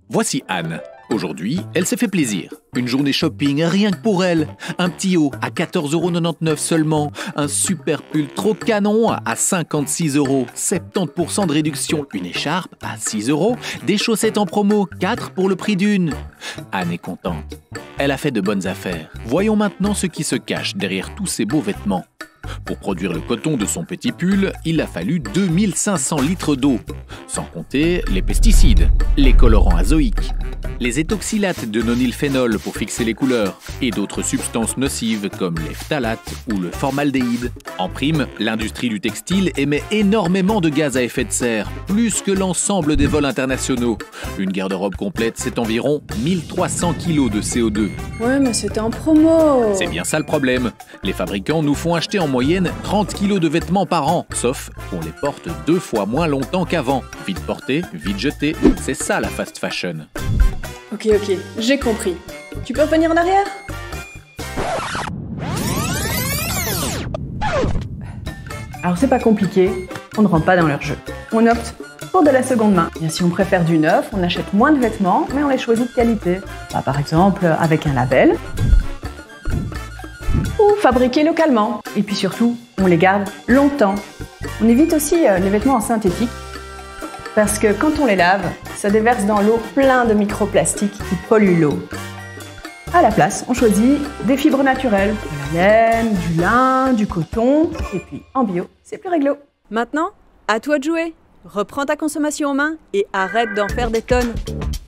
Voici Anne. Aujourd'hui, elle s'est fait plaisir. Une journée shopping rien que pour elle. Un petit haut à 14,99 € seulement. Un super pull trop canon à 56 €. 70% de réduction. Une écharpe à 6 €. Des chaussettes en promo, 4 pour le prix d'une. Anne est contente. Elle a fait de bonnes affaires. Voyons maintenant ce qui se cache derrière tous ces beaux vêtements. Pour produire le coton de son petit pull, il a fallu 2500 litres d'eau. Sans compter les pesticides, les colorants azoïques, les étoxylates de nonylphénol pour fixer les couleurs et d'autres substances nocives comme les phtalates ou le formaldéhyde. En prime, l'industrie du textile émet énormément de gaz à effet de serre, plus que l'ensemble des vols internationaux. Une garde-robe complète, c'est environ 1300 kg de CO2. Ouais, mais c'était en promo. C'est bien ça le problème. Les fabricants nous font acheter en moyenne 30 kg de vêtements par an, sauf qu'on les porte 2 fois moins longtemps qu'avant. Vite porté, vite jeté, c'est ça la fast fashion. Ok, j'ai compris. Tu peux revenir en arrière? Alors c'est pas compliqué, on ne rentre pas dans leur jeu. On opte pour de la seconde main. Bien si on préfère du neuf, on achète moins de vêtements, mais on les choisit de qualité. Par exemple avec un label, ou fabriqués localement. Et puis surtout, on les garde longtemps. On évite aussi les vêtements en synthétique, parce que quand on les lave, ça déverse dans l'eau plein de microplastiques qui polluent l'eau. À la place, on choisit des fibres naturelles, de la laine, du lin, du coton, et puis en bio, c'est plus réglo. Maintenant, à toi de jouer. Reprends ta consommation en main et arrête d'en faire des tonnes.